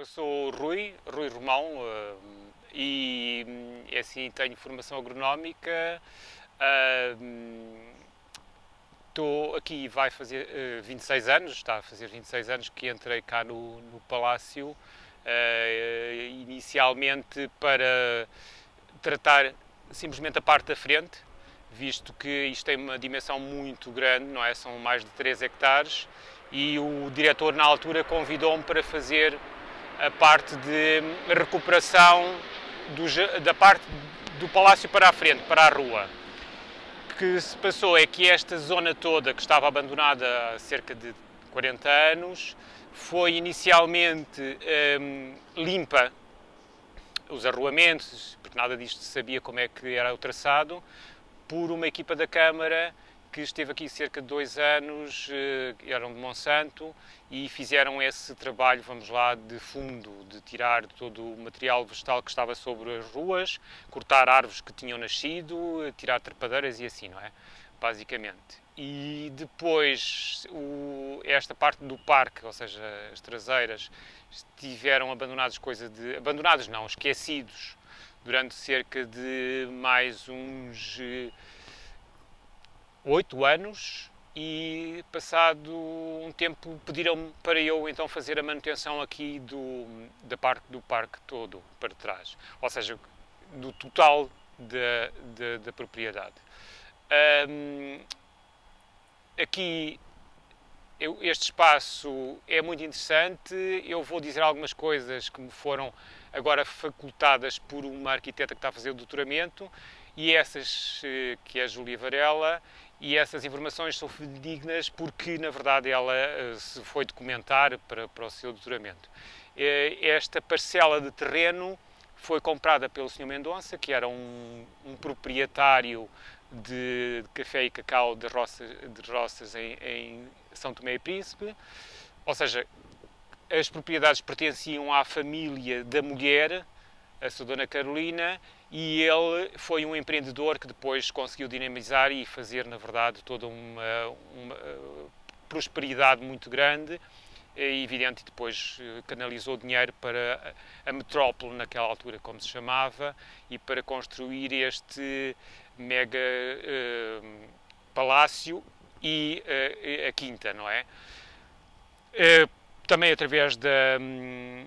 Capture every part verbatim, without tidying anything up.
Eu sou o Rui, Rui Romão, eh, e hum, é assim, tenho formação agronómica. Estou aqui, vai fazer eh, vinte e seis anos, está a fazer vinte e seis anos que entrei cá no, no Palácio, eh, inicialmente para tratar simplesmente a parte da frente, visto que isto tem uma dimensão muito grande, não é? São mais de três hectares, e o diretor na altura convidou-me para fazer a parte de recuperação do, da parte do palácio para a frente, para a rua. O que se passou é que esta zona toda, que estava abandonada há cerca de quarenta anos, foi inicialmente hum, limpa, os arruamentos, porque nada disto se sabia como é que era o traçado, por uma equipa da Câmara que esteve aqui cerca de dois anos, eram de Monsanto, e fizeram esse trabalho, vamos lá, de fundo, de tirar todo o material vegetal que estava sobre as ruas, cortar árvores que tinham nascido, tirar trepadeiras e assim, não é? Basicamente. E depois, o, esta parte do parque, ou seja, as traseiras, estiveram abandonadas, coisa de... abandonados não, esquecidos, durante cerca de mais uns oito anos, e passado um tempo pediram-me para eu então fazer a manutenção aqui do, da parte do parque todo para trás, ou seja, do total da, da, da propriedade. Um, aqui eu, este espaço é muito interessante. Eu vou dizer algumas coisas que me foram agora facultadas por uma arquiteta que está a fazer o doutoramento, e essas, que é a Júlia Varela, e essas informações são dignas porque, na verdade, ela se foi documentar para, para o seu doutoramento. Esta parcela de terreno foi comprada pelo senhor Mendonça, que era um, um proprietário de, de café e cacau de roças, de roças em, em São Tomé e Príncipe, ou seja, as propriedades pertenciam à família da mulher, a sua Dona Carolina, e ele foi um empreendedor que depois conseguiu dinamizar e fazer, na verdade, toda uma, uma prosperidade muito grande. É evidente, e depois canalizou dinheiro para a metrópole, naquela altura, como se chamava, e para construir este mega uh, palácio e uh, a quinta, não é? Uh, também através da... Um,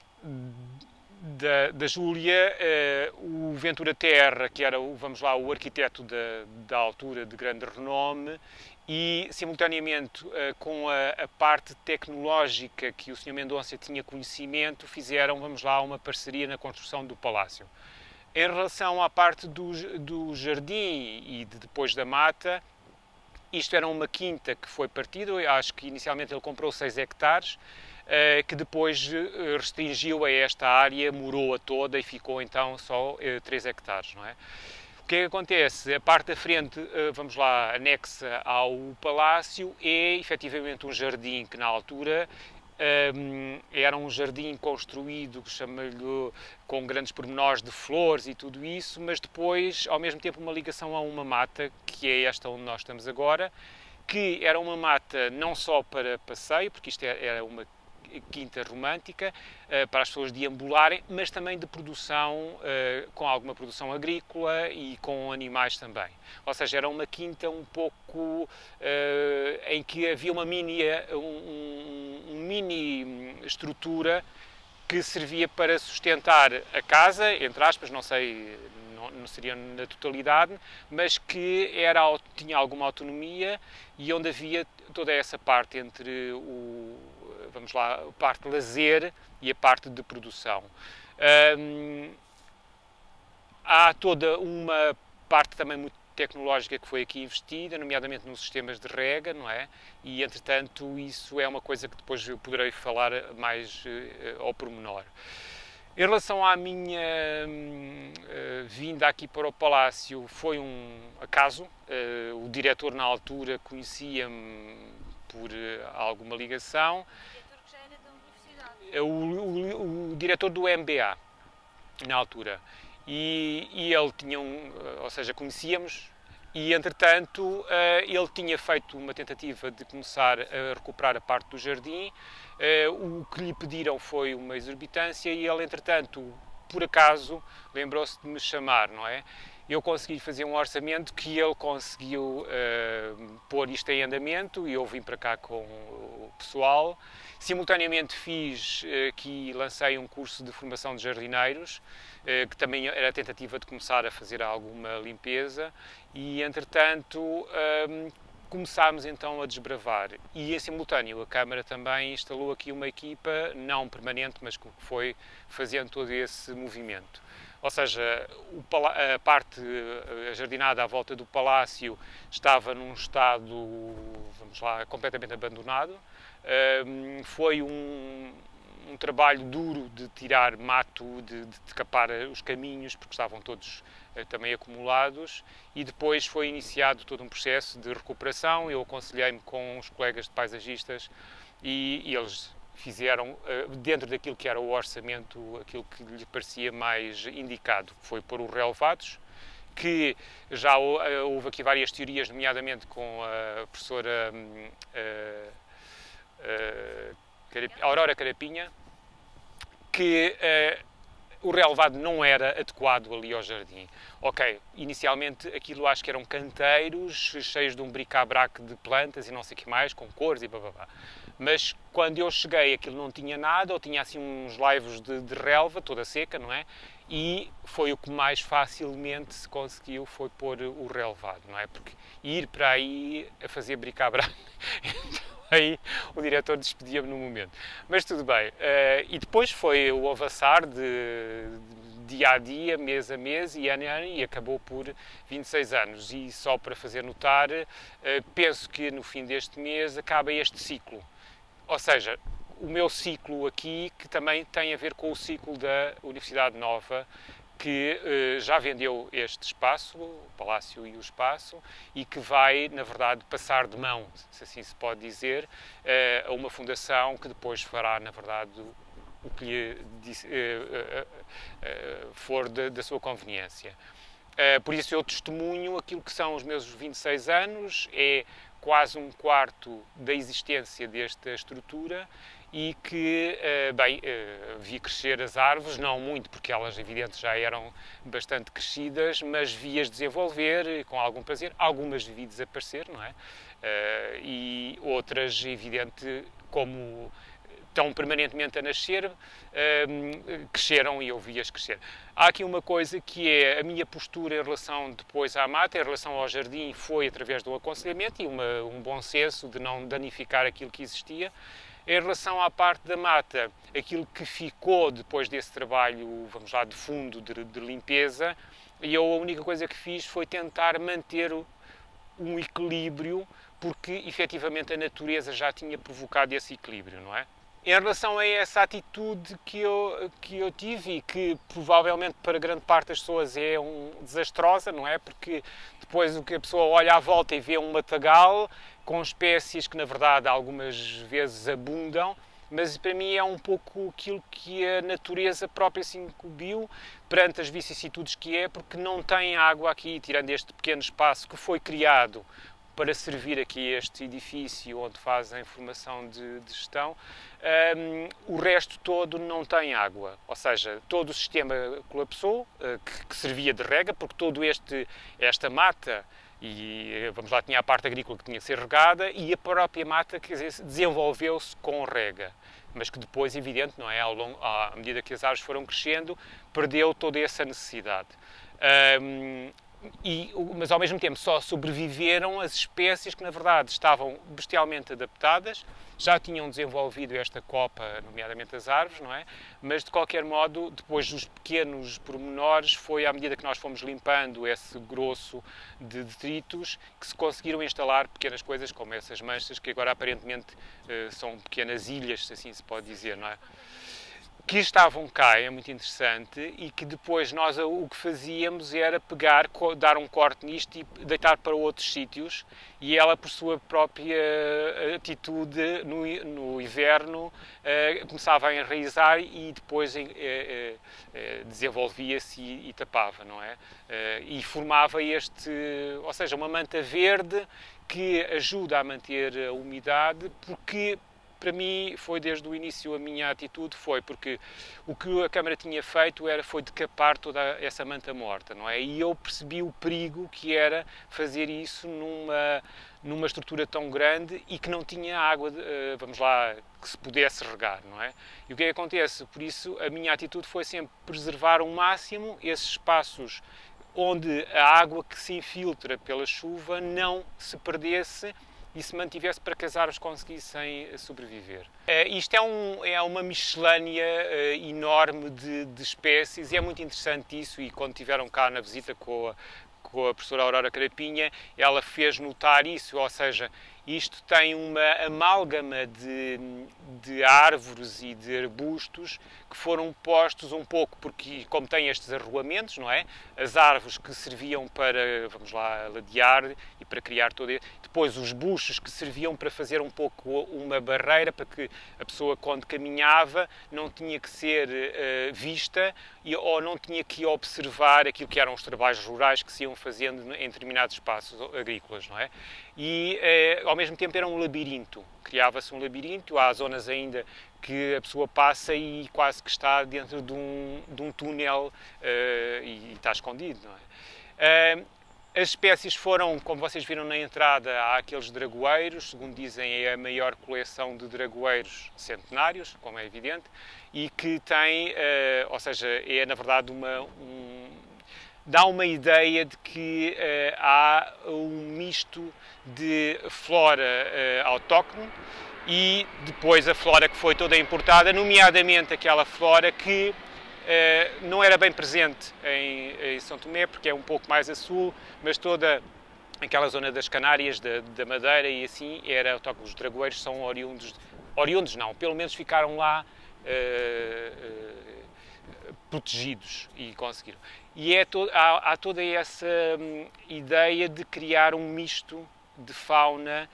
Da, da Júlia, uh, o Ventura Terra, que era, o, vamos lá, o arquiteto da, da altura de grande renome, e simultaneamente uh, com a, a parte tecnológica que o senhor Mendonça tinha conhecimento, fizeram, vamos lá, uma parceria na construção do palácio. Em relação à parte do, do jardim e de, depois da mata, isto era uma quinta que foi partida. Eu acho que inicialmente ele comprou seis hectares, que depois restringiu a esta área, morou-a toda e ficou então só três hectares, não é? O que é que acontece? A parte da frente, vamos lá, anexa ao palácio, é efetivamente um jardim que na altura um, era um jardim construído, chama-lhe, com grandes pormenores de flores e tudo isso, mas depois, ao mesmo tempo, uma ligação a uma mata, que é esta onde nós estamos agora, que era uma mata não só para passeio, porque isto era uma quinta romântica, para as pessoas deambularem, mas também de produção, com alguma produção agrícola e com animais também. Ou seja, era uma quinta um pouco em que havia uma mini, um, um mini estrutura que servia para sustentar a casa, entre aspas, não sei, não, não seria na totalidade, mas que era, tinha alguma autonomia, e onde havia toda essa parte entre o, vamos lá, a parte de lazer e a parte de produção. Hum, há toda uma parte também muito tecnológica que foi aqui investida, nomeadamente nos sistemas de rega, não é? E, entretanto, isso é uma coisa que depois eu poderei falar mais uh, ao pormenor. Em relação à minha uh, vinda aqui para o Palácio, foi um acaso. Uh, o diretor, na altura, conhecia-me por uh, alguma ligação. O, o, o diretor do M B A, na altura. E, e ele tinha um, ou seja, conhecíamos, E, entretanto, ele tinha feito uma tentativa de começar a recuperar a parte do jardim. O que lhe pediram foi uma exorbitância e ele, entretanto, por acaso, lembrou-se de me chamar, não é? Eu consegui fazer um orçamento que ele conseguiu uh, pôr isto em andamento e eu vim para cá com o pessoal. Simultaneamente fiz aqui, uh, lancei um curso de formação de jardineiros, uh, que também era a tentativa de começar a fazer alguma limpeza e, entretanto, uh, começámos então a desbravar. E, em simultâneo, a Câmara também instalou aqui uma equipa, não permanente, mas que foi fazendo todo esse movimento. Ou seja, a parte a jardinada à volta do palácio estava num estado, vamos lá, completamente abandonado. Foi um, um trabalho duro de tirar mato, de, de capar os caminhos, porque estavam todos também acumulados, e depois foi iniciado todo um processo de recuperação. Eu aconselhei-me com os colegas de paisagistas e, e eles fizeram, dentro daquilo que era o orçamento, aquilo que lhe parecia mais indicado. Foi pôr os relevados, que já houve aqui várias teorias, nomeadamente com a professora uh, uh, Aurora Carapinha, que uh, o relevado não era adequado ali ao jardim. Ok, inicialmente aquilo acho que eram canteiros cheios de um bric-a-brac de plantas e não sei o que mais, com cores e bababá. Mas quando eu cheguei aquilo não tinha nada, ou tinha assim uns laivos de, de relva, toda seca, não é? E foi o que mais facilmente se conseguiu, foi pôr o relevado, não é? Porque ir para aí a fazer bric-a-brac, aí o diretor despedia-me no momento. Mas tudo bem. Uh, e depois foi o avançar de, de dia a dia, mês a mês e ano a ano, e acabou por vinte e seis anos. E só para fazer notar, uh, penso que no fim deste mês acaba este ciclo. Ou seja, o meu ciclo aqui, que também tem a ver com o ciclo da Universidade Nova, que eh, já vendeu este espaço, o Palácio e o Espaço, e que vai, na verdade, passar de mão, se assim se pode dizer, eh, a uma fundação que depois fará, na verdade, o que lhe disse, eh, eh, for da, da sua conveniência. Eh, por isso eu testemunho aquilo que são os meus vinte e seis anos, é quase um quarto da existência desta estrutura e que, bem, vi crescer as árvores, não muito, porque elas, evidente, já eram bastante crescidas, mas vi-as desenvolver com algum prazer. Algumas vi desaparecer, não é? E outras, evidente, como estão permanentemente a nascer, cresceram e eu vi-as crescer. Há aqui uma coisa que é a minha postura em relação depois à mata, em relação ao jardim, foi através do aconselhamento e uma, um bom senso de não danificar aquilo que existia. Em relação à parte da mata, aquilo que ficou depois desse trabalho, vamos lá, de fundo, de, de limpeza, e eu a única coisa que fiz foi tentar manter um equilíbrio, porque efetivamente a natureza já tinha provocado esse equilíbrio, não é? Em relação a essa atitude que eu, que eu tive e que provavelmente para grande parte das pessoas é um, desastrosa, não é? Porque depois o que a pessoa olha à volta e vê um matagal com espécies que na verdade algumas vezes abundam, mas para mim é um pouco aquilo que a natureza própria se incumbiu perante as vicissitudes que é, porque não tem água aqui, tirando este pequeno espaço que foi criado para servir aqui este edifício onde fazem formação de, de gestão, um, o resto todo não tem água, ou seja, todo o sistema colapsou, uh, que, que servia de rega, porque todo este, esta mata, e vamos lá, tinha a parte agrícola que tinha que ser regada, e a própria mata, quer dizer, desenvolveu-se com rega, mas que depois, evidente, não é, ao longo, à medida que as árvores foram crescendo, perdeu toda essa necessidade. Um, E, mas ao mesmo tempo só sobreviveram as espécies que na verdade estavam bestialmente adaptadas, já tinham desenvolvido esta copa, nomeadamente as árvores, não é? Mas de qualquer modo, depois dos pequenos pormenores, foi à medida que nós fomos limpando esse grosso de detritos que se conseguiram instalar pequenas coisas como essas manchas que agora aparentemente são pequenas ilhas, se assim se pode dizer, não é? que estavam cá, é muito interessante, e que depois nós o que fazíamos era pegar, dar um corte nisto e deitar para outros sítios, e ela, por sua própria atitude, no, no inverno, uh, começava a enraizar e depois uh, uh, desenvolvia-se e, e tapava, não é? Uh, e formava este, ou seja, uma manta verde que ajuda a manter a umidade, porque para mim foi desde o início a minha atitude foi porque o que a Câmara tinha feito era foi decapar toda essa manta morta, não é? E eu percebi o perigo que era fazer isso numa numa estrutura tão grande e que não tinha água, vamos lá, que se pudesse regar, não é? E o que é que acontece? Por isso a minha atitude foi sempre preservar ao máximo esses espaços onde a água que se infiltra pela chuva não se perdesse e se mantivesse para que as árvores conseguissem sobreviver. Uh, isto é, um, é uma miscelânea uh, enorme de, de espécies e é muito interessante isso, e quando estiveram cá na visita com a, com a professora Aurora Carapinha, ela fez notar isso, ou seja, isto tem uma amálgama de, de árvores e de arbustos que foram postos um pouco, porque como tem estes arruamentos, não é? As árvores que serviam para, vamos lá, ladear e para criar todo esse... Depois os buchos que serviam para fazer um pouco uma barreira para que a pessoa quando caminhava não tinha que ser uh, vista e, ou não tinha que observar aquilo que eram os trabalhos rurais que se iam fazendo em determinados espaços agrícolas, não é? E uh, ao mesmo tempo era um labirinto, criava-se um labirinto, há zonas ainda que a pessoa passa e quase que está dentro de um, de um túnel uh, e, e está escondido, não é? Uh, As espécies foram, como vocês viram na entrada, há aqueles dragoeiros, segundo dizem é a maior coleção de dragoeiros centenários, como é evidente, e que tem, uh, ou seja, é na verdade uma, um, dá uma ideia de que uh, há um misto de flora uh, autóctone e depois a flora que foi toda importada, nomeadamente aquela flora que Uh, não era bem presente em, em São Tomé, porque é um pouco mais a sul, mas toda aquela zona das Canárias, da, da Madeira e assim, era autóctone. Os dragoeiros são oriundos, oriundos não, pelo menos ficaram lá uh, uh, protegidos e conseguiram. E é to, há, há toda essa hum, ideia de criar um misto de fauna.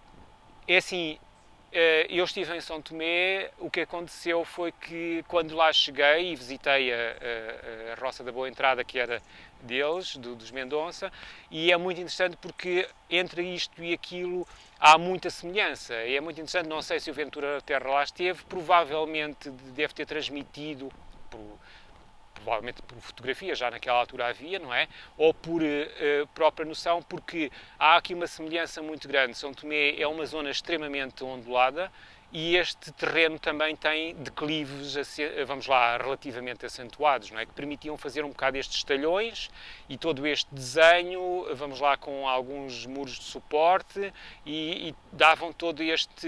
É assim, eu estive em São Tomé, o que aconteceu foi que quando lá cheguei e visitei a, a, a Roça da Boa Entrada, que era deles, do, dos Mendonça, e é muito interessante porque entre isto e aquilo há muita semelhança. E é muito interessante, não sei se o Ventura Terra lá esteve, provavelmente deve ter transmitido, por, provavelmente por fotografia, já naquela altura havia, não é? Ou por uh, própria noção, porque há aqui uma semelhança muito grande. São Tomé é uma zona extremamente ondulada e este terreno também tem declives, vamos lá, relativamente acentuados, não é? Que permitiam fazer um bocado estes talhões e todo este desenho, vamos lá, com alguns muros de suporte e, e davam todo este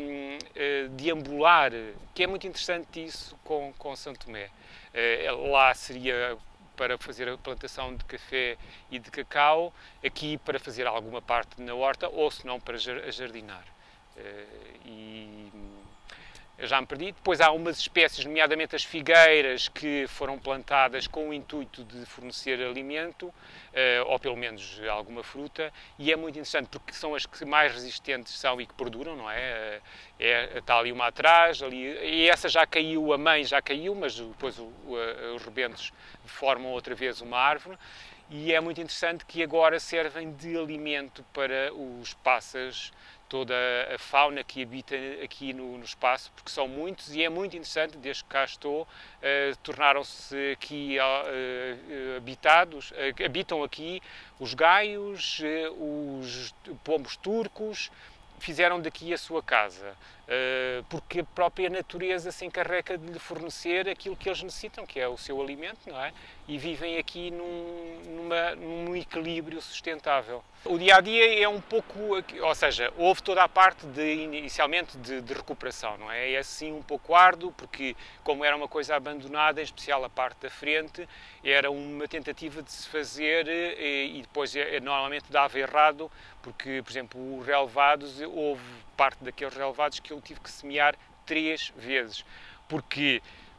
uh, deambular, que é muito interessante isso com, com São Tomé. Uh, lá seria para fazer a plantação de café e de cacau, aqui para fazer alguma parte na horta ou se não para jardinar. Uh, e eu já me perdi. Depois há umas espécies, nomeadamente as figueiras, que foram plantadas com o intuito de fornecer alimento, uh, ou pelo menos alguma fruta, e é muito interessante porque são as que mais resistentes são e que perduram, não é? É, está ali uma atrás, ali, e essa já caiu, a mãe já caiu, mas depois o, o, os rebentos formam outra vez uma árvore. E é muito interessante que agora servem de alimento para os pássaros, toda a fauna que habita aqui no, no espaço, porque são muitos e é muito interessante, desde que cá estou, uh, tornaram-se aqui uh, habitados, uh, habitam aqui os gaios, uh, os pombos turcos, fizeram daqui a sua casa, uh, porque a própria natureza se encarrega de lhe fornecer aquilo que eles necessitam, que é o seu alimento, não é? E vivem aqui num, numa, num equilíbrio sustentável. O dia-a-dia é um pouco, ou seja, houve toda a parte de, inicialmente de, de recuperação, não é? É assim um pouco árduo, porque como era uma coisa abandonada, em especial a parte da frente, era uma tentativa de se fazer e, e depois normalmente dava errado, porque, por exemplo, os relevados, houve parte daqueles relevados que eu tive que semear três vezes, porque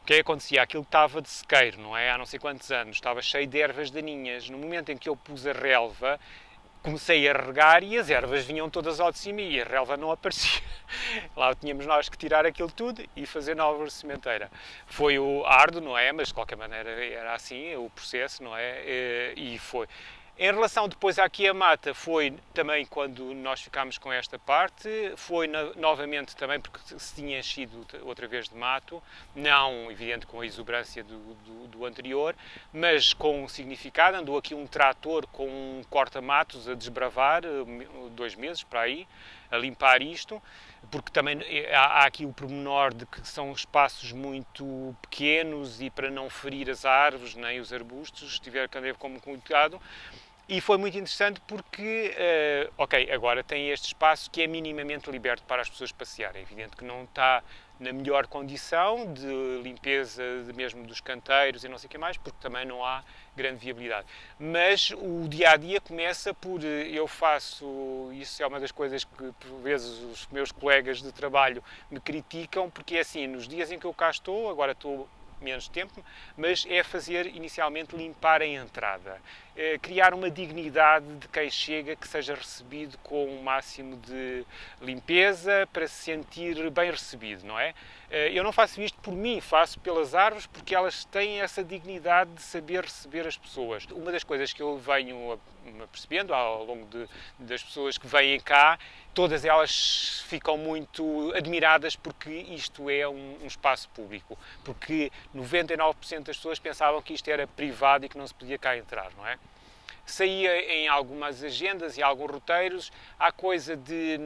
que é que acontecia? Aquilo estava de sequeiro, não é? Há não sei quantos anos, estava cheio de ervas daninhas. No momento em que eu pus a relva, comecei a regar e as ervas vinham todas ao de cima e a relva não aparecia. Lá tínhamos nós que tirar aquilo tudo e fazer nova sementeira. Foi o árduo, não é? Mas de qualquer maneira era assim o processo, não é? E foi. Em relação depois aqui a mata, foi também quando nós ficámos com esta parte, foi no, novamente também porque se tinha enchido outra vez de mato, não, evidente, com a exuberância do, do, do anterior, mas com um significado. Andou aqui um trator com um corta-matos a desbravar, dois meses para aí, a limpar isto, porque também há, há aqui o pormenor de que são espaços muito pequenos e para não ferir as árvores nem os arbustos, tiver que andar com cuidado. E foi muito interessante porque, uh, ok, agora tem este espaço que é minimamente liberto para as pessoas passearem. É evidente que não está na melhor condição de limpeza de mesmo dos canteiros e não sei o que mais, porque também não há grande viabilidade. Mas o dia-a-dia começa por, eu faço, isso é uma das coisas que por vezes os meus colegas de trabalho me criticam, porque é assim, nos dias em que eu cá estou, agora estou menos tempo, mas é fazer inicialmente limpar a entrada, é criar uma dignidade de quem chega, que seja recebido com o máximo de limpeza para se sentir bem recebido, não é? Eu não faço isto por mim, faço pelas árvores porque elas têm essa dignidade de saber receber as pessoas. Uma das coisas que eu venho percebendo ao longo de, das pessoas que vêm cá, todas elas ficam muito admiradas porque isto é um, um espaço público, porque noventa e nove por cento das pessoas pensavam que isto era privado e que não se podia cá entrar, não é? Saía em algumas agendas e alguns roteiros, há coisa de,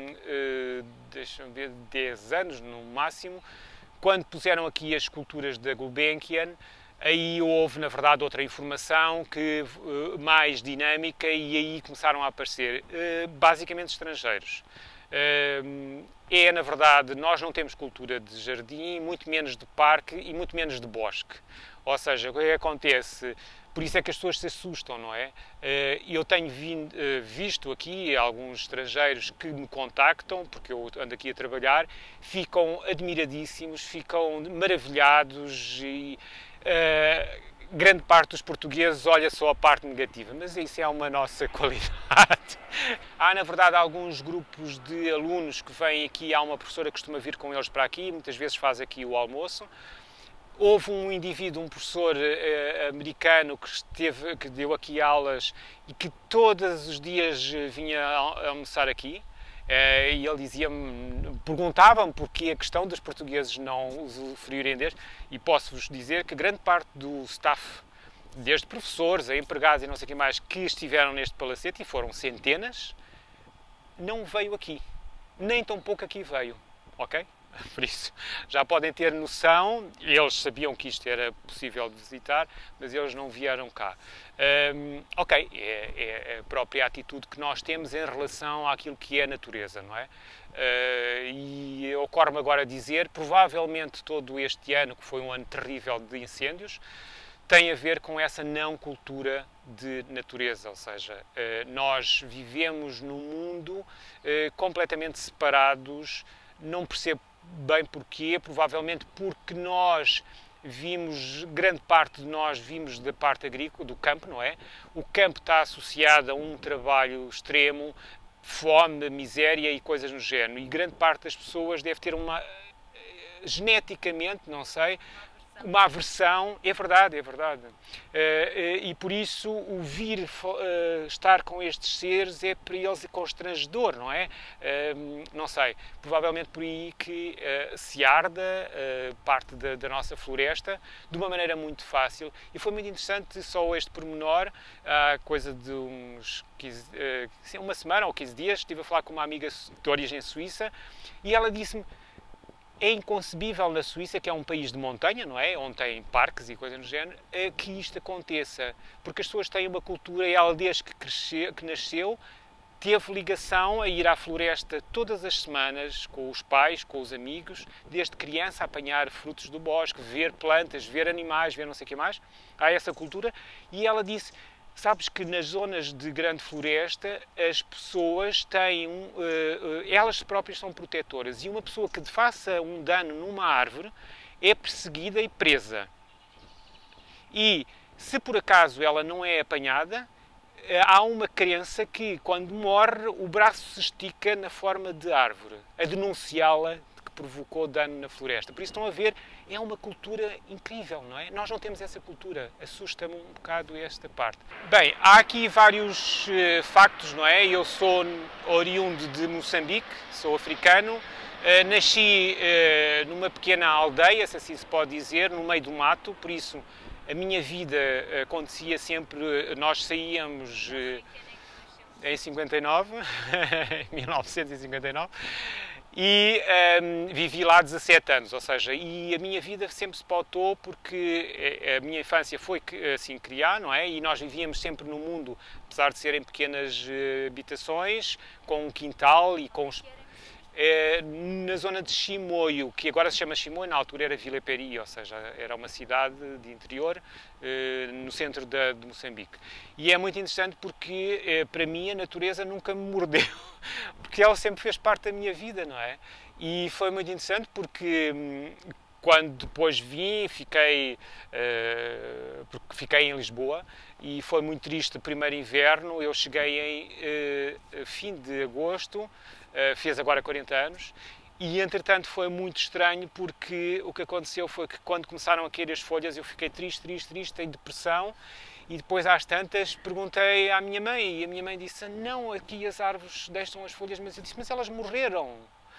uh, deixa-me ver, dez anos no máximo, quando puseram aqui as esculturas da Gulbenkian, aí houve, na verdade, outra informação que, uh, mais dinâmica e aí começaram a aparecer, uh, basicamente estrangeiros. Uh, é, na verdade, nós não temos cultura de jardim, muito menos de parque e muito menos de bosque. Ou seja, o que é que acontece? Por isso é que as pessoas se assustam, não é? Eu tenho visto aqui alguns estrangeiros que me contactam, porque eu ando aqui a trabalhar, ficam admiradíssimos, ficam maravilhados e uh, grande parte dos portugueses olha só a parte negativa, mas isso é uma nossa qualidade. Há, na verdade, alguns grupos de alunos que vêm aqui, há uma professora que costuma vir com eles para aqui, muitas vezes faz aqui o almoço. Houve um indivíduo, um professor uh, americano que, esteve, que deu aqui aulas e que todos os dias vinha a almoçar aqui. Uh, e ele dizia-me, perguntava-me porquê a questão dos portugueses não usufruírem deste, e posso-vos dizer que grande parte do staff, desde professores a empregados e não sei o que mais, que estiveram neste palacete, e foram centenas, não veio aqui. Nem tão pouco aqui veio, ok? Por isso, já podem ter noção, eles sabiam que isto era possível de visitar, mas eles não vieram cá. Um, ok, é, é a própria atitude que nós temos em relação àquilo que é a natureza, não é? Uh, e ocorre-me agora dizer, provavelmente todo este ano, que foi um ano terrível de incêndios, tem a ver com essa não cultura de natureza, ou seja, uh, nós vivemos num mundo uh, completamente separados, não percebo bem porquê, provavelmente porque nós vimos, grande parte de nós vimos da parte agrícola, do campo, não é? O campo está associado a um trabalho extremo, fome, miséria e coisas no género, e grande parte das pessoas deve ter uma, geneticamente, não sei, uma aversão, é verdade, é verdade. E por isso o vir estar com estes seres é para eles constrangedor, não é? Não sei, provavelmente por aí que se arda parte da, da nossa floresta de uma maneira muito fácil. E foi muito interessante só este pormenor, há coisa de uns quinze, uma semana ou quinze dias, estive a falar com uma amiga de origem suíça e ela disse-me: é inconcebível na Suíça, que é um país de montanha, não é? Onde tem parques e coisas do género, que isto aconteça. Porque as pessoas têm uma cultura, e ela desde que, cresceu, que nasceu, teve ligação a ir à floresta todas as semanas, com os pais, com os amigos, desde criança a apanhar frutos do bosque, ver plantas, ver animais, ver não sei o que mais. Há essa cultura. E ela disse: sabes que nas zonas de grande floresta as pessoas têm, um, uh, uh, elas próprias são protetoras, e uma pessoa que faça um dano numa árvore é perseguida e presa. E se por acaso ela não é apanhada, há uma crença que quando morre o braço se estica na forma de árvore, a denunciá-la de que provocou dano na floresta. Por isso estão a ver, é uma cultura incrível, não é? Nós não temos essa cultura, assusta-me um bocado esta parte. Bem, há aqui vários uh, factos, não é? Eu sou oriundo de Moçambique, sou africano, uh, nasci uh, numa pequena aldeia, se assim se pode dizer, no meio do mato, por isso a minha vida acontecia sempre, nós saíamos em cinquenta e nove, mil novecentos e cinquenta e nove, e um, vivi lá dezassete anos, ou seja, e a minha vida sempre se pautou porque a minha infância foi assim criar, não é? E nós vivíamos sempre no mundo, apesar de serem pequenas habitações, com um quintal e com os... É, na zona de Chimoio, que agora se chama Chimoio, na altura era Vila Peri, ou seja, era uma cidade de interior, eh, no centro de, de Moçambique. E é muito interessante porque, eh, para mim, a natureza nunca me mordeu, porque ela sempre fez parte da minha vida, não é? E foi muito interessante porque, hum, quando depois vim, fiquei, uh, porque fiquei em Lisboa e foi muito triste o primeiro inverno. Eu cheguei em uh, fim de agosto, uh, fez agora quarenta anos, e entretanto foi muito estranho porque o que aconteceu foi que quando começaram a cair as folhas eu fiquei triste, triste, triste, em depressão. E depois, às tantas, perguntei à minha mãe e a minha mãe disse: não, aqui as árvores deixam as folhas, mas eu disse: mas elas morreram.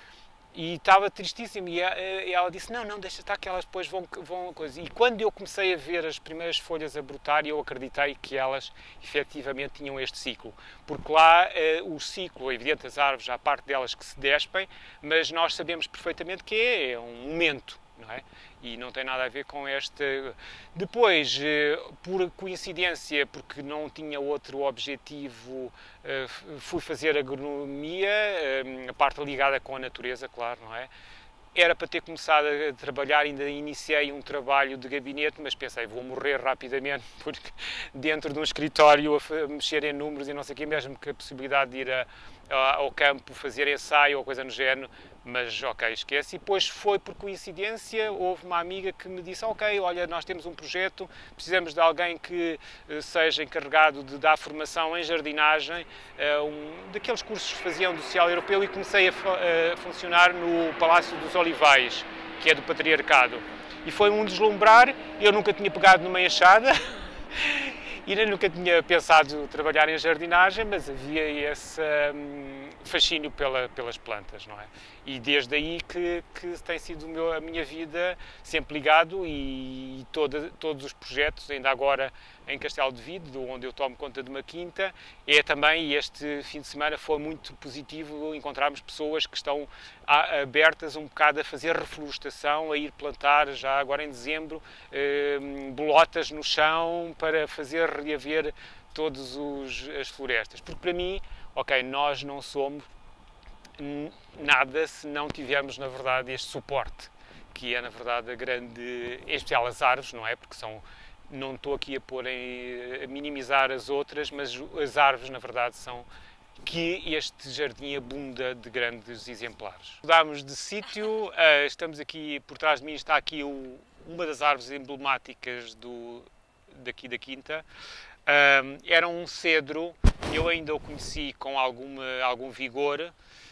E estava tristíssimo, e ela disse: não, não, deixa estar que elas depois vão, vão coisa. E quando eu comecei a ver as primeiras folhas a brotar, eu acreditei que elas efetivamente tinham este ciclo. Porque lá o ciclo, é evidente, as árvores, há parte delas que se despem, mas nós sabemos perfeitamente que é, é um momento, não é? E não tem nada a ver com esta... Depois, por coincidência, porque não tinha outro objetivo, fui fazer agronomia, a parte ligada com a natureza, claro, não é? Era para ter começado a trabalhar, ainda iniciei um trabalho de gabinete, mas pensei, vou morrer rapidamente, porque dentro de um escritório a mexer em números e não sei o quê, mesmo que a possibilidade de ir a, a, ao campo fazer ensaio ou coisa no género, mas ok, esquece. E depois foi por coincidência, houve uma amiga que me disse: ok, olha, nós temos um projeto, precisamos de alguém que uh, seja encarregado de dar formação em jardinagem, uh, um, daqueles cursos que faziam do Social Europeu, e comecei a, a funcionar no Palácio dos Olivais, que é do Patriarcado. E foi um deslumbrar. Eu nunca tinha pegado numa enxada e nem nunca tinha pensado trabalhar em jardinagem, mas havia esse hum, fascínio pela, pelas plantas, não é? E desde aí que, que tem sido o meu, a minha vida sempre ligado, e, e toda, todos os projetos, ainda agora em Castelo de Vido, onde eu tomo conta de uma quinta, é também, e este fim de semana foi muito positivo encontrarmos pessoas que estão a, abertas um bocado a fazer reflorestação, a ir plantar já agora em dezembro, eh, bolotas no chão para fazer reaver todas as florestas. Porque para mim, ok, nós não somos nada se não tivermos, na verdade, este suporte, que é, na verdade, a grande, em especial as árvores, não é? Porque são, não estou aqui a pôr em, a minimizar as outras, mas as árvores, na verdade, são que este jardim abunda de grandes exemplares. Mudámos de sítio, estamos aqui, por trás de mim está aqui o, uma das árvores emblemáticas do, daqui da quinta. Um, era um cedro, eu ainda o conheci com alguma, algum vigor.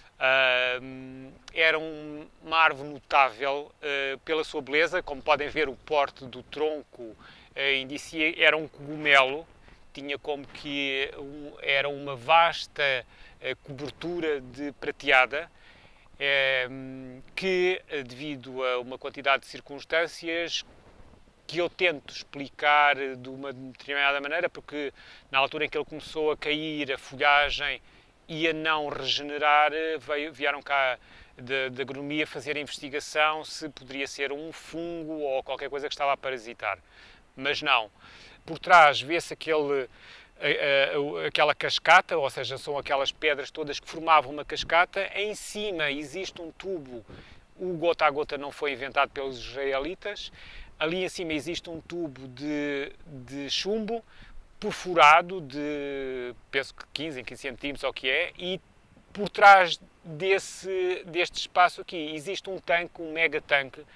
Uh, era um, uma árvore notável uh, pela sua beleza, como podem ver o porte do tronco uh, indicia, era um cogumelo, tinha como que um, era uma vasta uh, cobertura de prateada, uh, que devido a uma quantidade de circunstâncias que eu tento explicar de uma determinada maneira, porque na altura em que ele começou a cair, a folhagem e a não regenerar, veio, vieram cá da agronomia fazer a investigação se poderia ser um fungo ou qualquer coisa que estava a parasitar. Mas não. Por trás vê-se aquele, a, a, aquela cascata, ou seja, são aquelas pedras todas que formavam uma cascata. Em cima existe um tubo, o gota a gota não foi inventado pelos israelitas. Ali em cima existe um tubo de, de chumbo, perfurado de, penso que quinze em quinze centímetros, ou o que é, e por trás desse, deste espaço aqui existe um tanque, um mega tanque,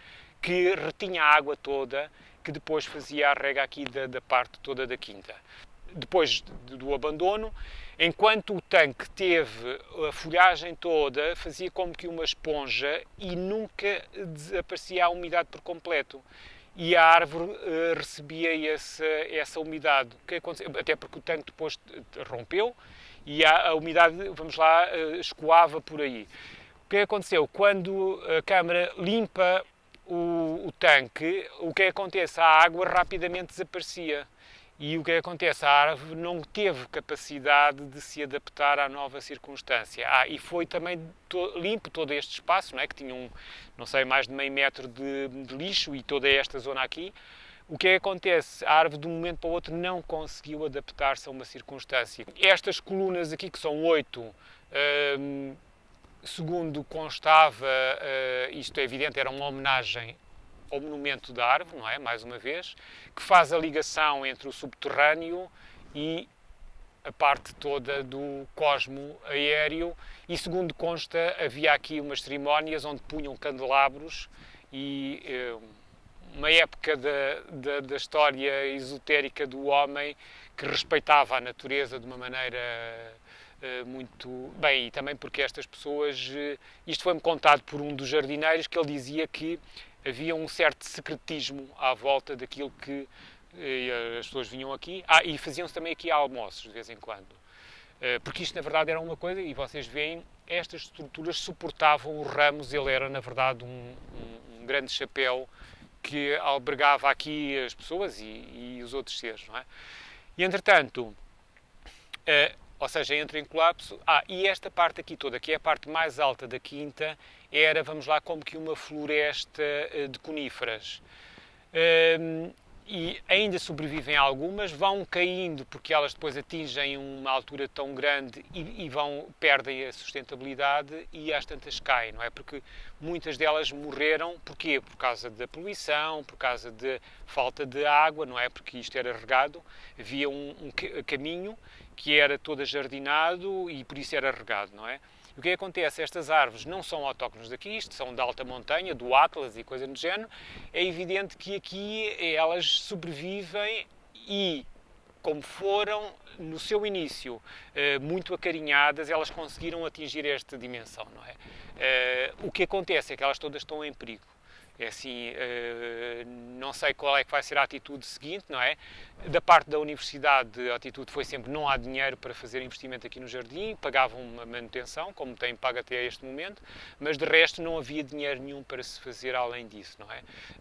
que retinha a água toda, que depois fazia a rega aqui da, da parte toda da quinta. Depois do abandono, enquanto o tanque teve a folhagem toda, fazia como que uma esponja e nunca desaparecia a umidade por completo. E a árvore uh, recebia essa, essa umidade. O que aconteceu? Até porque o tanque depois rompeu e a, a umidade, vamos lá, uh, escoava por aí. O que aconteceu? Quando a Câmara limpa o, o tanque, o que acontece? A água rapidamente desaparecia. E o que acontece? A árvore não teve capacidade de se adaptar à nova circunstância. Ah, e foi também to, limpo todo este espaço, não é? Que tinha um, não sei, mais de meio metro de, de lixo e toda esta zona aqui. O que acontece? A árvore de um momento para o outro não conseguiu adaptar-se a uma circunstância. Estas colunas aqui, que são oito, hum, segundo constava, uh, isto é evidente, era uma homenagem ao monumento da árvore, não é? Mais uma vez, que faz a ligação entre o subterrâneo e a parte toda do cosmo aéreo e, segundo consta, havia aqui umas cerimónias onde punham candelabros e eh, uma época da, da, da história esotérica do homem que respeitava a natureza de uma maneira eh, muito bem, e também porque estas pessoas, eh, isto foi-me contado por um dos jardineiros, que ele dizia que havia um certo secretismo à volta daquilo que eh, as pessoas vinham aqui. Ah, e faziam-se também aqui almoços, de vez em quando. Eh, porque isto, na verdade, era uma coisa, e vocês veem, estas estruturas suportavam os ramos, ele era, na verdade, um, um, um grande chapéu que albergava aqui as pessoas e, e os outros seres, não é? E, entretanto, eh, ou seja, entra em colapso. Ah, e esta parte aqui toda, que é a parte mais alta da quinta, era, vamos lá, como que uma floresta de coníferas. Um, e ainda sobrevivem algumas, vão caindo porque elas depois atingem uma altura tão grande e, e vão, perdem a sustentabilidade e às tantas caem, não é? Porque muitas delas morreram, porquê? Por causa da poluição, por causa de falta de água, não é? Porque isto era regado, havia um, um caminho que era todo jardinado e por isso era regado, não é? O que acontece? Estas árvores não são autóctones daqui, isto são da alta montanha, do Atlas e coisa do género. É evidente que aqui elas sobrevivem e, como foram no seu início muito acarinhadas, elas conseguiram atingir esta dimensão, não é? O que acontece é que elas todas estão em perigo. É assim, não sei qual é que vai ser a atitude seguinte, não é? Da parte da universidade, a atitude foi sempre: não há dinheiro para fazer investimento aqui no jardim, pagavam uma manutenção, como têm pago até este momento, mas de resto não havia dinheiro nenhum para se fazer além disso, não é?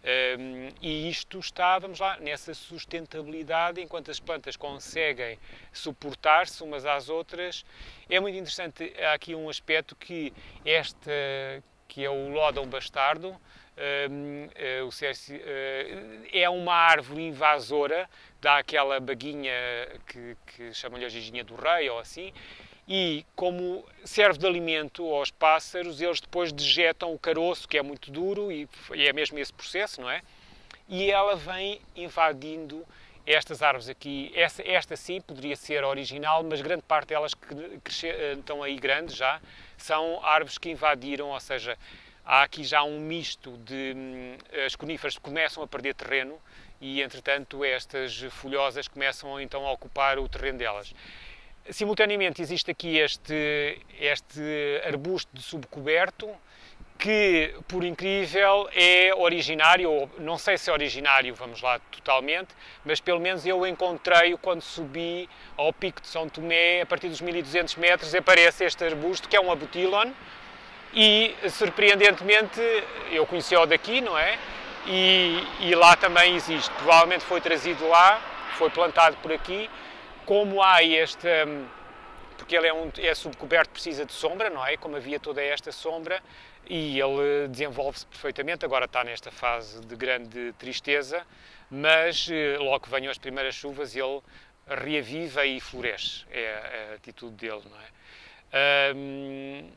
E isto está, vamos lá, nessa sustentabilidade, enquanto as plantas conseguem suportar-se umas às outras. É muito interessante, há aqui um aspecto que esta, que é o lódão bastardo, Uh, uh, o Cércio, uh, é uma árvore invasora, dá aquela baguinha que, que chamam-lhe a ginginha do rei ou assim, e como serve de alimento aos pássaros, eles depois dejetam o caroço, que é muito duro, e, e é mesmo esse processo, não é? E ela vem invadindo estas árvores aqui. Esta, esta sim poderia ser original, mas grande parte delas que, que estão aí grandes já, são árvores que invadiram, ou seja, há aqui já um misto de... As coníferas começam a perder terreno e, entretanto, estas folhosas começam então a ocupar o terreno delas. Simultaneamente existe aqui este, este arbusto de subcoberto que, por incrível, é originário, ou não sei se é originário, vamos lá, totalmente, mas pelo menos eu encontrei-o quando subi ao Pico de São Tomé, a partir dos mil e duzentos metros, aparece este arbusto, que é um abutilon. E, surpreendentemente, eu conheci-o daqui, não é? E, e lá também existe. Provavelmente foi trazido lá, foi plantado por aqui. Como há este... Porque ele é, um, é subcoberto, precisa de sombra, não é? Como havia toda esta sombra, e ele desenvolve-se perfeitamente. Agora está nesta fase de grande tristeza, mas logo que venham as primeiras chuvas, ele reaviva e floresce. É a atitude dele, não é? Um,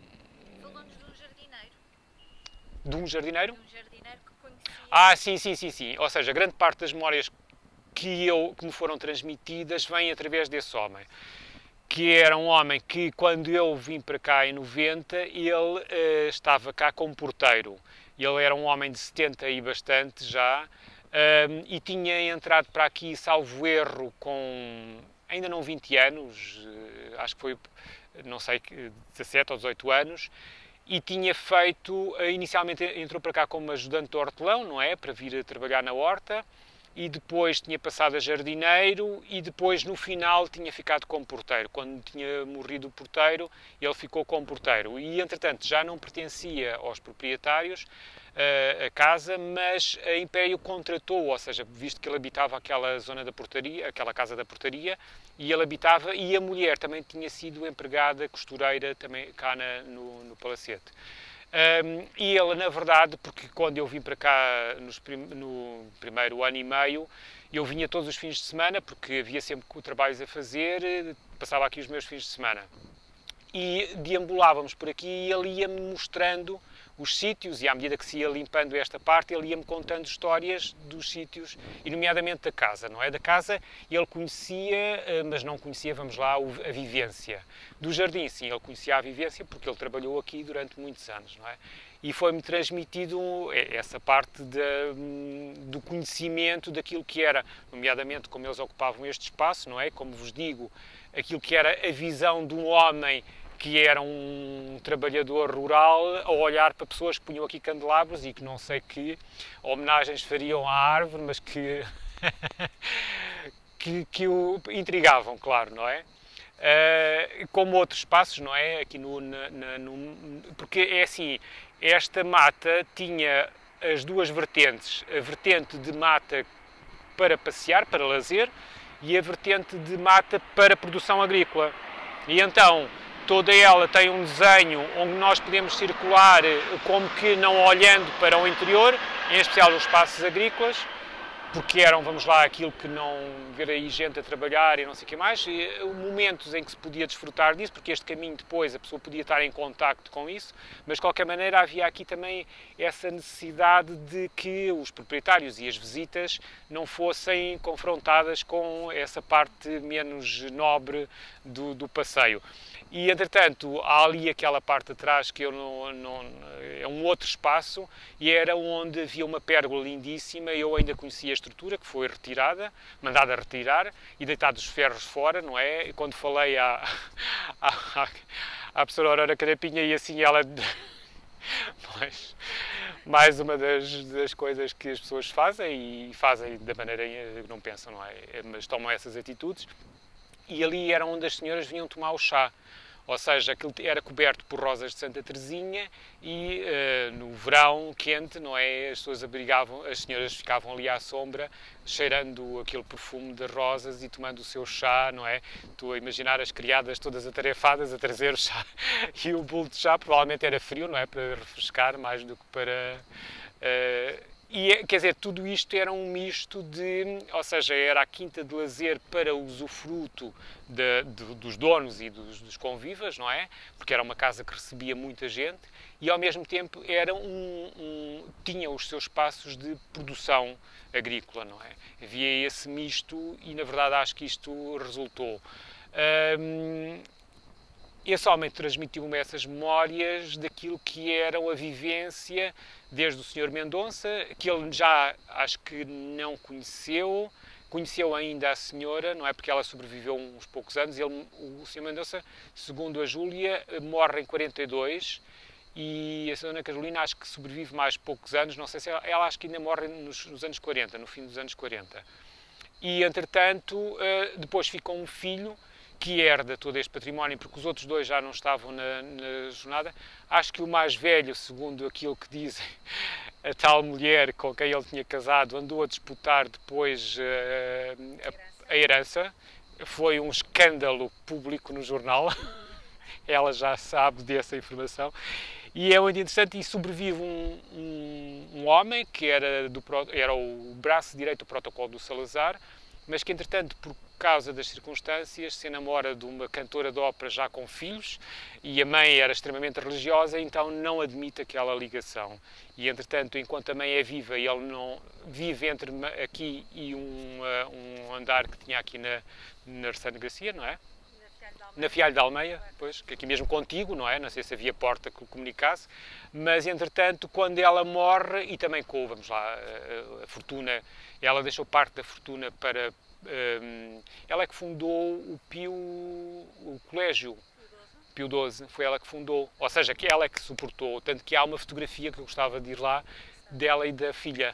De um jardineiro? De um jardineiro que conhecia. Ah, sim, sim, sim, sim. Ou seja, grande parte das memórias que, eu, que me foram transmitidas vem através desse homem. Que era um homem que, quando eu vim para cá em noventa, ele uh, estava cá como porteiro. Ele era um homem de setenta e bastante já, um, e tinha entrado para aqui, salvo erro, com ainda não vinte anos, acho que foi, não sei, dezassete ou dezoito anos, e tinha feito, inicialmente entrou para cá como ajudante de hortelão, não é? Para vir a trabalhar na horta, e depois tinha passado a jardineiro, e depois no final tinha ficado como porteiro. Quando tinha morrido o porteiro, ele ficou como porteiro. E entretanto já não pertencia aos proprietários uh, a casa, mas a Império contratou, ou seja, visto que ele habitava aquela zona da portaria, aquela casa da portaria, e ele habitava, e a mulher também tinha sido empregada, costureira, também cá na, no, no palacete. Um, e ele, na verdade, porque quando eu vim para cá nos prim no primeiro ano e meio, eu vinha todos os fins de semana, porque havia sempre trabalhos a fazer, passava aqui os meus fins de semana. E deambulávamos por aqui e ele ia-me mostrando os sítios, e à medida que se ia limpando esta parte, ele ia-me contando histórias dos sítios, e nomeadamente da casa, não é? Da casa ele conhecia, mas não conhecia, vamos lá, a vivência. Do jardim, sim, ele conhecia a vivência, porque ele trabalhou aqui durante muitos anos, não é? E foi-me transmitido essa parte de, do conhecimento daquilo que era, nomeadamente como eles ocupavam este espaço, não é? Como vos digo, aquilo que era a visão de um homem que era um trabalhador rural, a olhar para pessoas que punham aqui candelabros e que não sei que homenagens fariam à árvore, mas que, que, que o intrigavam, claro, não é? Uh, como outros espaços, não é? Aqui no, na, na, no... Porque é assim, esta mata tinha as duas vertentes, a vertente de mata para passear, para lazer, e a vertente de mata para produção agrícola. E então, toda ela tem um desenho onde nós podemos circular como que não olhando para o interior, em especial os espaços agrícolas, porque eram, vamos lá, aquilo que não ver aí gente a trabalhar e não sei o que mais, e momentos em que se podia desfrutar disso, porque este caminho depois a pessoa podia estar em contacto com isso, mas de qualquer maneira havia aqui também essa necessidade de que os proprietários e as visitas não fossem confrontadas com essa parte menos nobre do, do passeio. E, entretanto, há ali aquela parte atrás que eu não, não, é um outro espaço, e era onde havia uma pérgola lindíssima. Eu ainda conhecia a estrutura, que foi retirada, mandada retirar, e deitados os ferros fora, não é? E quando falei à, à, à, à professora Aurora Carapinha, e assim ela... Mas, mais uma das, das coisas que as pessoas fazem, e fazem da maneira que não pensam, não é? Mas tomam essas atitudes. E ali era onde as senhoras vinham tomar o chá. Ou seja, aquilo era coberto por rosas de Santa Teresinha e uh, no verão quente, não é? As pessoas abrigavam, as senhoras ficavam ali à sombra, cheirando aquele perfume de rosas e tomando o seu chá, não é? Estou a imaginar as criadas todas atarefadas a trazer o chá e o bolo de chá, provavelmente era frio, não é? Para refrescar mais do que para... Uh, E, quer dizer, tudo isto era um misto de, ou seja, era a quinta de lazer para o usufruto de, de, dos donos e dos, dos convivas, não é? Porque era uma casa que recebia muita gente e, ao mesmo tempo, era um, um, tinha os seus espaços de produção agrícola, não é? Havia esse misto e, na verdade, acho que isto resultou. Um, Esse homem transmitiu-me essas memórias daquilo que era a vivência desde o senhor Mendonça, que ele já acho que não conheceu, conheceu ainda a senhora, não é? Porque ela sobreviveu uns poucos anos. Ele, o senhor Mendonça, segundo a Júlia, morre em quarenta e dois e a senhora Carolina acho que sobrevive mais poucos anos, não sei se ela, ela acho que ainda morre nos, nos anos quarenta, no fim dos anos quarenta. E, entretanto, depois ficou um filho que herda todo este património, porque os outros dois já não estavam na, na jornada. Acho que o mais velho, segundo aquilo que dizem, a tal mulher com quem ele tinha casado, andou a disputar depois uh, a, a herança. Foi um escândalo público no jornal. Ela já sabe dessa informação. E é muito interessante, e sobrevive um, um, um homem que era, do, era o braço direito do protocolo do Salazar, mas que, entretanto, por causa das circunstâncias, se namora de uma cantora de ópera já com filhos, e a mãe era extremamente religiosa, então não admite aquela ligação. E, entretanto, enquanto a mãe é viva, ele não vive entre aqui e um, um andar que tinha aqui na, na Arcano Garcia, não é? na Fialho de Almeia, pois, que aqui mesmo contigo, não é? Não sei se havia porta que o comunicasse, mas entretanto, quando ela morre, e também com, vamos lá, a, a fortuna, ela deixou parte da fortuna para... Um, ela é que fundou o Pio, o colégio, Pio doze, foi ela que fundou, ou seja, que ela é que suportou, tanto que há uma fotografia que eu gostava de ir lá, dela e da filha.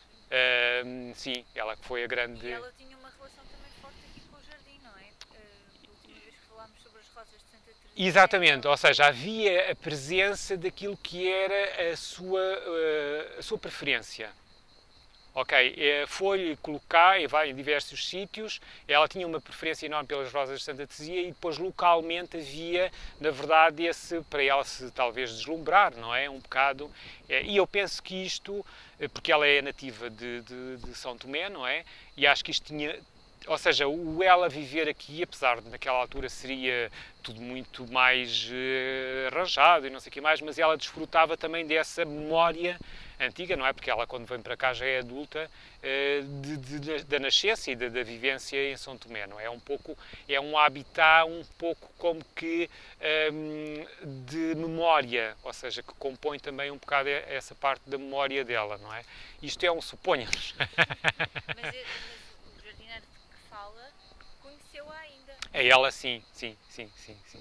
Um, sim, ela que foi a grande... E ela tinha uma relação também forte aqui com o jardim, não é? Uh, a última vez que falámos sobre as rosas de Santa Teresa. Exatamente, ou seja, havia a presença daquilo que era a sua, uh, a sua preferência. Ok, foi-lhe colocar em diversos sítios, ela tinha uma preferência enorme pelas rosas de Santa Teresia e depois localmente havia, na verdade, esse, para ela se talvez deslumbrar, não é? Um bocado. E eu penso que isto, porque ela é nativa de, de, de São Tomé, não é? E acho que isto tinha... Ou seja, o ela viver aqui, apesar de naquela altura seria tudo muito mais uh, arranjado e não sei o que mais, mas ela desfrutava também dessa memória antiga, não é? Porque ela, quando vem para cá, já é adulta, uh, de, de, da nascença e da, da vivência em São Tomé, não é? É um pouco, é um habitat um pouco como que um, de memória, ou seja, que compõe também um bocado essa parte da memória dela, não é? Isto é um suponhamos. Mas, o jardineiro que fala conheceu-a ainda. É ela, sim, sim, sim, sim, sim.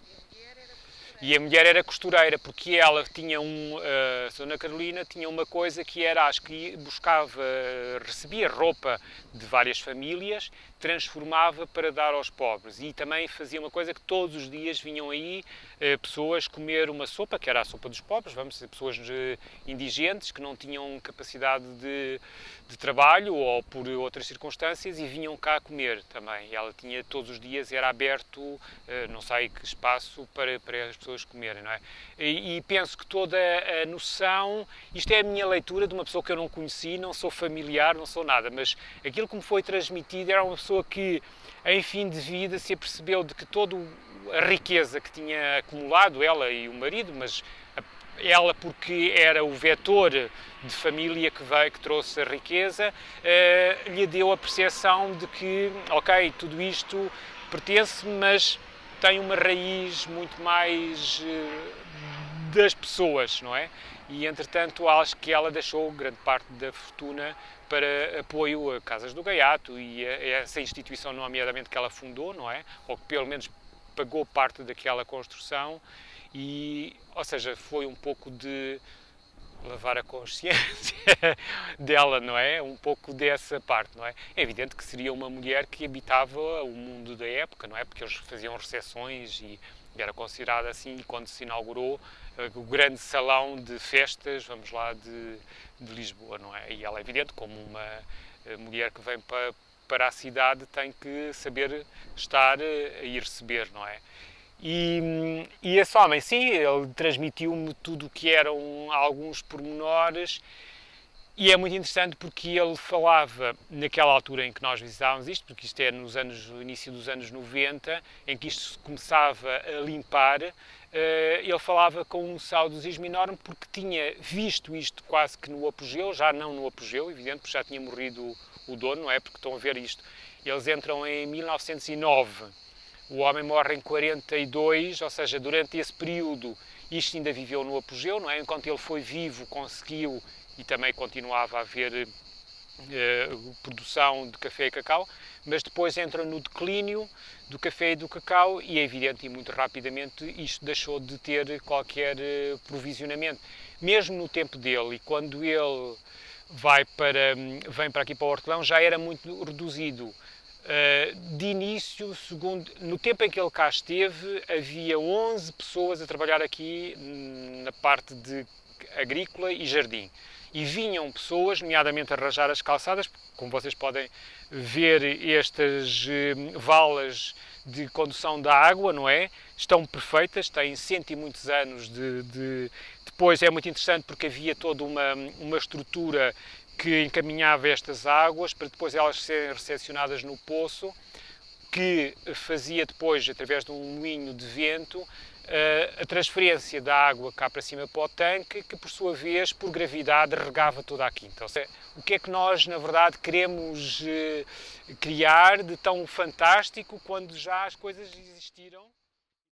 E a mulher era costureira, porque ela tinha um, a Dona Carolina tinha uma coisa que era, acho que buscava, recebia roupa de várias famílias, transformava para dar aos pobres e também fazia uma coisa que todos os dias vinham aí eh, pessoas comer uma sopa, que era a sopa dos pobres, vamos dizer, pessoas eh, indigentes que não tinham capacidade de, de trabalho ou por outras circunstâncias e vinham cá comer também. E ela tinha todos os dias, era aberto, eh, não sei que espaço para, para as pessoas comerem, não é? E, e penso que toda a noção, isto é a minha leitura de uma pessoa que eu não conheci, não sou familiar, não sou nada, mas aquilo que me foi transmitido era uma pessoa que, em fim de vida, se apercebeu de que toda a riqueza que tinha acumulado, ela e o marido, mas ela porque era o vetor de família que veio, que trouxe a riqueza, eh, lhe deu a percepção de que, ok, tudo isto pertence-me, mas tem uma raiz muito mais eh, das pessoas, não é? E, entretanto, acho que ela deixou grande parte da fortuna para apoio a Casas do Gaiato e a, a essa instituição, nomeadamente, que ela fundou, não é? Ou que, pelo menos, pagou parte daquela construção e, ou seja, foi um pouco de lavar a consciência dela, não é? Um pouco dessa parte, não é? É evidente que seria uma mulher que habitava o mundo da época, não é? Porque eles faziam recepções e era considerada assim, e quando se inaugurou o grande salão de festas, vamos lá, de, de Lisboa, não é? E ela é evidente, como uma mulher que vem para, para a cidade, tem que saber estar e receber, não é? E, e esse homem, sim, ele transmitiu-me tudo o que eram alguns pormenores e é muito interessante porque ele falava, naquela altura em que nós visitávamos isto, porque isto é nos anos, no início dos anos noventa, em que isto se começava a limpar, ele falava com um saudosismo enorme porque tinha visto isto quase que no apogeu, já não no apogeu, evidente, porque já tinha morrido o dono, não é? Porque estão a ver isto. Eles entram em mil novecentos e nove, o homem morre em quarenta e dois, ou seja, durante esse período isto ainda viveu no apogeu, não é? Enquanto ele foi vivo, conseguiu, e também continuava a haver eh, produção de café e cacau, mas depois entra no declínio do café e do cacau e é evidente e muito rapidamente isto deixou de ter qualquer eh, provisionamento. Mesmo no tempo dele e quando ele vai para, vem para aqui para o Hortelão já era muito reduzido. Uh, de início, segundo, no tempo em que ele cá esteve, havia onze pessoas a trabalhar aqui na parte de agrícola e jardim. E vinham pessoas, nomeadamente a arranjar as calçadas, como vocês podem ver, estas uh, valas de condução da água, não é? Estão perfeitas, têm cento e muitos anos de, de... Depois é muito interessante porque havia toda uma, uma estrutura que encaminhava estas águas para depois elas serem recepcionadas no poço, que fazia depois, através de um moinho de vento, a transferência da água cá para cima para o tanque, que por sua vez, por gravidade, regava toda a quinta. Ou seja, o que é que nós, na verdade, queremos criar de tão fantástico quando já as coisas existiram?